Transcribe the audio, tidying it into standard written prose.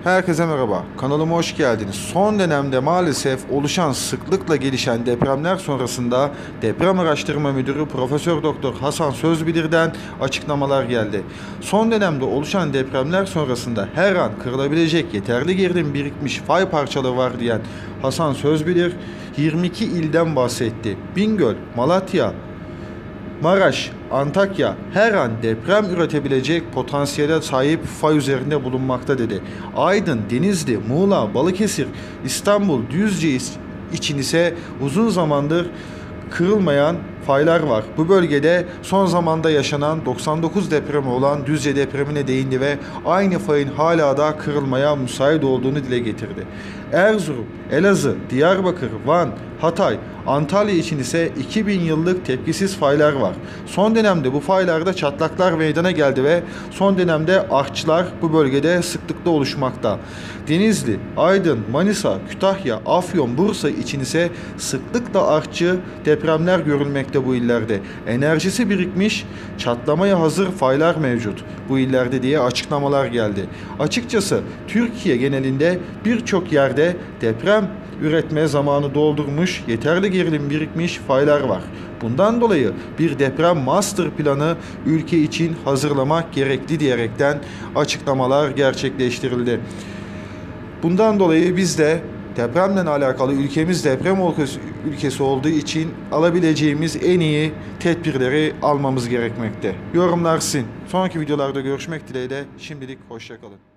Herkese merhaba, kanalıma hoş geldiniz. Son dönemde maalesef oluşan sıklıkla gelişen depremler sonrasında Deprem Araştırma Müdürü Profesör Doktor Hasan Sözbilir'den açıklamalar geldi. Son dönemde oluşan depremler sonrasında her an kırılabilecek yeterli gerilim birikmiş fay parçaları var diyen Hasan Sözbilir 22 ilden bahsetti. Bingöl, Malatya, Maraş, Antakya her an deprem üretebilecek potansiyele sahip fay üzerinde bulunmakta dedi. Aydın, Denizli, Muğla, Balıkesir, İstanbul, Düzce için ise uzun zamandır kırılmayan faylar var. Bu bölgede son zamanda yaşanan 99 depremi olan Düzce depremine değindi ve aynı fayın hala da kırılmaya müsait olduğunu dile getirdi. Erzurum, Elazığ, Diyarbakır, Van, Hatay, Antalya için ise 2000 yıllık tepkisiz faylar var. Son dönemde bu faylarda çatlaklar meydana geldi ve son dönemde artçılar bu bölgede sıklıkla oluşmakta. Denizli, Aydın, Manisa, Kütahya, Afyon, Bursa için ise sıklıkla artçı depremler görülmekte bu illerde. Enerjisi birikmiş, çatlamaya hazır faylar mevcut bu illerde diye açıklamalar geldi. Açıkçası Türkiye genelinde birçok yerde deprem üretme zamanı doldurmuş, yeterli gerilim birikmiş faylar var. Bundan dolayı bir deprem master planı ülke için hazırlamak gerekli diyerekten açıklamalar gerçekleştirildi. Bundan dolayı biz de depremle alakalı ülkemiz deprem ülkesi olduğu için alabileceğimiz en iyi tedbirleri almamız gerekmekte. Yorumlar sizin. Sonraki videolarda görüşmek dileğiyle. Şimdilik hoşça kalın.